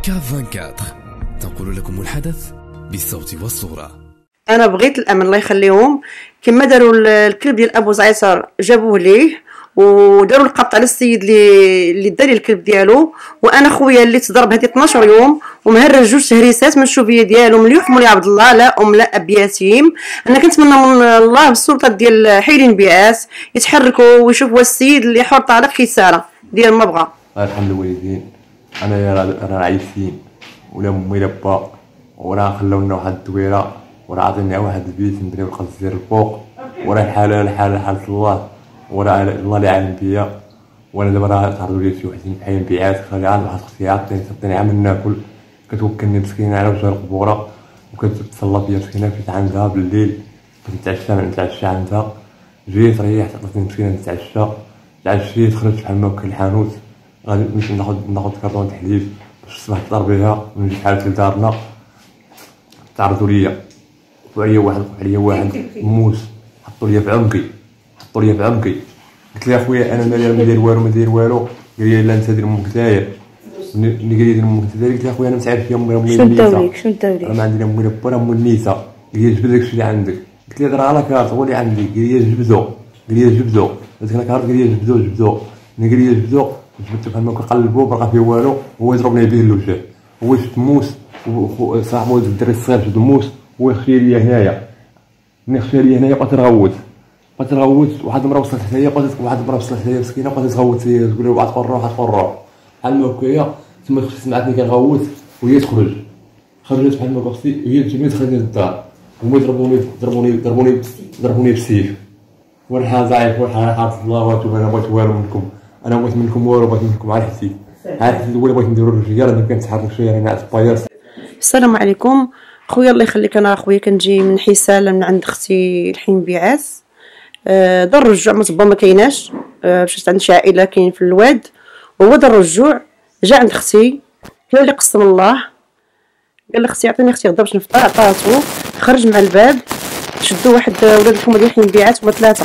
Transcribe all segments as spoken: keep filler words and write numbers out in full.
كاف أربعة وعشرين تنقل لكم الحدث بالصوت والصورة. انا بغيت الامن الله يخليهم كما داروا الكلب ديال ابو زعيصر، جابوه ليه وداروا القبط على السيد اللي اللي دار الكلب ديالو. وانا خويا اللي تضرب هذه اثناش يوم ومهرج جوج تهريسات من الشوفيه ديالو من اليوم مولي عبد الله لا ام لا اب ياسين. انا كنتمنى من الله بالسلطات ديال حيلين بياس يتحركوا ويشوفوا السيد اللي حر طالق كيساره ديال ما بغى. الله يرحم الوالدين. انا راه عايشين ولا امي لا با وراه خلونا واحد الدويره وراه عطينا واحد البيت نبنيو القصير الفوق وراه الحاله الحاله حاله الله وراه الله اللي عالم بيا. وانا دابا راه تعرضوا لي شي وحدين بحال انبعاث خالي عاد واحد اختي عطيني عطيني عام ناكل كتوكلني مسكينه على وجه القبوره وكتصلى فيا مسكينه مشيت عندها بالليل كنتعشى نتعشى عندها جيت ريحت عطاتني مسكينه نتعشى تعشيت خرجت بحال ما كان الحانوت غادي نمشي ناخذ ناخذ كرطون الحليب باش الصباح نفطر بها ونجي بحال لدارنا. تعرضوا ليا وعليا واحد عليا واحد موس حطوا ليا في عنقي حطوا ليا في عنقي قلت له يا خويا انا مالي ما داير والو ما داير والو. قال لي لا انت دير امك داير ملي قال لي دير امك داير قلت له يا خويا انا متعرف يا امي امي شنو داوليك شنو داوليك انا ما عندي لا امي لا با امي الميته. قال لي جبد داكشي اللي عندك قلت له درا على كارت هو اللي عندي. قال لي جبدو قال لي جبدو هذيك الكارت قال لي جبدو جبدو قال لي جبدو جبدو بحال ما كنقلبو ما بقى فيه والو هو يضربني به الوجه. هو شفت موس وصاحبو الدري الصغير شد موس هو خشي ليا هنايا ملي خشي ليا هنايا بقيت نغوت بقيت نغوت. واحد المرا وصلت حدايا بقيت واحد المرا وصلت حدايا مسكينه بقيت تغوت هي تقول لي واحد قرر واحد قرر بحال ما هكايا. تما سمعتني كنغوت وهي تخرج خرجت بحال ما اختي وهي تجي دخلتني للدار هما يضربوني ضربوني ضربوني ضربوني بالسيف. والحال ضعيف والحال حافظ الله واتوب. انا بغيت والو منكم انا بغيت منكم والو بغيت منكم على حسي على حسي الاول بغيت نديرو الرجال انا كنتحرك شويه انا نعس بايرس. السلام عليكم خويا الله يخليك. انا خويا كنجي من حسال من عند اختي الحين بيعاس. أه دار الرجوع مصبا ما كايناش. أه مشيت عند شي عائله كاين في الواد وهو دار الرجوع جا عند اختي قال لي قسم الله قال لي اختي عطيني اختي غدا باش نفطر عطاتو خرج مع الباب شدوا واحد ولاد الحومه ديال حين بيعات هما ثلاثه.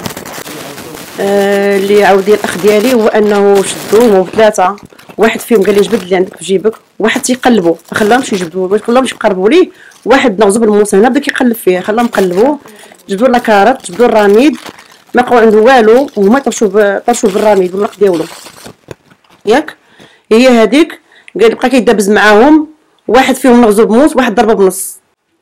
أه اللي عاود ديال الاخ ديالي هو انه شدوه هما ثلاثه واحد فيهم قال لي جبد اللي عندك في جيبك واحد تيقلبوا ما خلاهمش يجبدوا ما خلاهمش يقربوا ليه. واحد نغزو بالموس هنا بدا كيقلب فيه خلاهم يقلبوا جبدوا لاكارط جبدوا الرميد ما بقاو عنده والو وهما طرشوا طرشوا بالرميد بالرق ديالو ياك. هي هذيك قال بقى كيدابز معاهم واحد فيهم نغزو بموس واحد ضربه بنص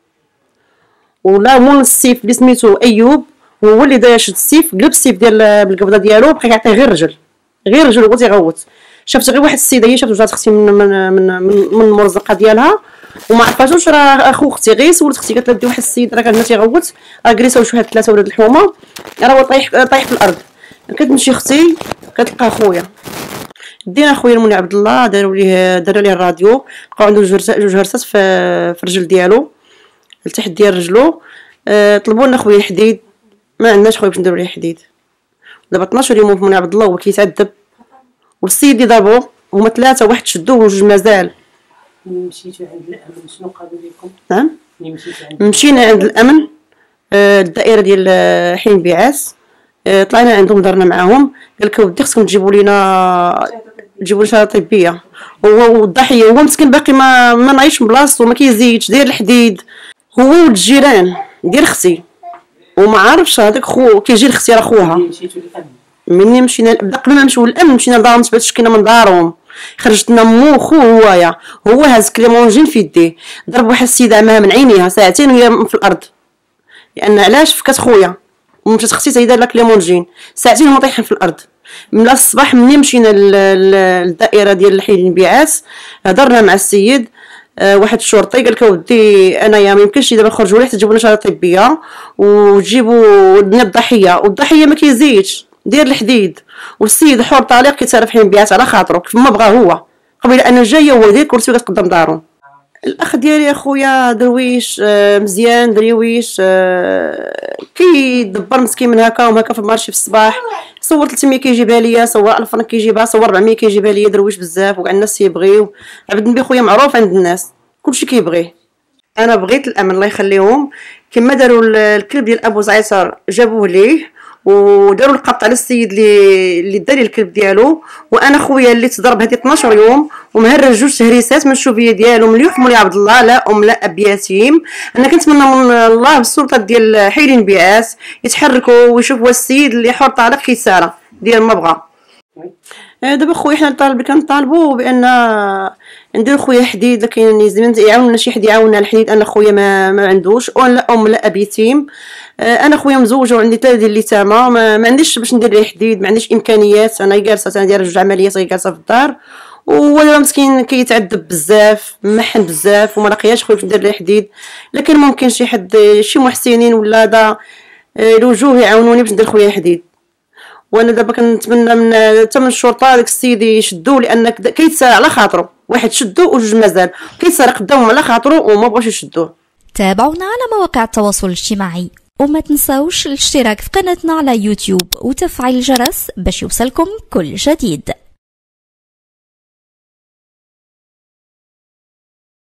ولا مول السيف اللي سميتو ايوب هو اللي دا شد السيف قلب السيف ديال بالقبضه ديالو بقى كيعطيه غير رجل غير رجل هو تيغوت. شفت غير واحد السيده هي شافت جات اختي من من من, من المرزقه ديالها وما عرفاتوش راه اخو اختي غير سولت اختي قالت لها دي واحد السيد راه كان تيغوت راه جلسوا شي واحد ثلاثه ولاد الحومه راه هو طايح طايح في الارض. كتمشي اختي كتلقى خويا دينا خويا المولي عبد الله داروا ليه داروا ليه الراديو بقاو عنده جوج جوج هرسات في في الرجل ديالو لتحت ديال رجلو. أه طلبوا لنا خويا الحديد ما عندناش خويا باش نديروا ليه حديد. دابا اثناش يوم المولي عبد الله هو كيتعذب والسيد اللي ضربوه هما ثلاثه واحد شدوه وجوج مازال. مشيتو عند الامن شنو قالوا لكم؟ نعم مشيتو عند مشينا عند الامن آه الدائره ديال حين بيعاس. آه طلعنا عندهم درنا معاهم قال لك ودي خصكم تجيبوا لينا تجيبوا لنا شهاده طبيه. هو الضحيه هو مسكين باقي ما ما نعيش من بلاصتو ما كيزيدش داير الحديد هو ولد الجيران ديال اختي وما عارفش هذاك خو كيجي لاختي راه خوها. مشيتو للامن مني مشينا بدا قبل ما نمشيو للامن مشينا لدارهم تبات شكينا من دارهم خرجت لنا مو خو هوايا هو هاز كليمونجين في يديه ضرب واحد السيده عماها من عينيها ساعتين وهي في الارض لان علاش فكات خويا ومشات اختي تايدار لها كليمونجين ساعتين هما طايحين في الارض. من الصباح مني مشينا للدائره ديال الحي البيعاس هضرنا مع السيد أه واحد الشرطي قال لك ودي انايا ما يمكنش دابا نخرجوا ليه حتى تجيبوا لنا شهاده طبيه وتجيبوا لنا الضحيه والضحيه ما كيزيدش دير الحديد والسيد حر طليق كيتعرف حين بيعات على خاطرو كيف ما بغا هو قبل انا جايه هو داير كرسي وكتقدم دارو. الاخ ديالي اخويا درويش آه مزيان دريويش آه كيدبر مسكين من هكا وهكا في المارشي في الصباح صور ثلاثمية كيجيبها ليا صور ألف فرنك كيجيبها صور أربعمية كيجيبها ليا درويش بزاف وكاع الناس تيبغيو عبد النبي خويا معروف عند الناس كلشي كيبغيه. انا بغيت الامن الله يخليهم كما داروا الكلب ديال ابو زعيصر جابوه ليه وداروا القبط على السيد اللي اللي دار الكلب ديالو. وانا خويا اللي تضرب هذه اثناش يوم ومهرج جوج تهريسات من الشوفيه ديالو ملي يحمل يا عبد الله لا ام لا اب يتيم. انا كنتمنى من الله بالسلطه ديال حيرين بيعاس يتحركوا ويشوفوا السيد اللي حر طالق كيساره ديال ما بغى. دابا خويا حنا طالب كنطالبوا بان ندير خويا حديد، لكن لازم يعاوننا شي حد يعاوننا الحديد. انا خويا ما, ما عندوش لا ام لا اب يتيم. انا خويا مزوجه وعندي ثلاثه ديال اليتامى، ما, ما عنديش باش ندير ليه حديد، ما عنديش امكانيات. انا جالسه تندير جوج عمليات غير جالسه في الدار، ودابا مسكين كيتعذب بزاف محن بزاف وما لاقياش خويا باش ندير ليه حديد. لكن ممكن شي حد شي محسنين ولا دا الوجوه يعاونوني باش ندير خويا حديد. وانا دابا كنتمنى من حتى من الشرطه داك السيد يشدوه، لان كيتسارع على خاطرو، واحد شدوه وجوج مازال كيتسارع قدامهم على خاطرو وما بغاوش يشدوه. تابعونا على مواقع التواصل الاجتماعي وما تنساوش الاشتراك في قناتنا على يوتيوب وتفعيل الجرس باش يوصلكم كل جديد.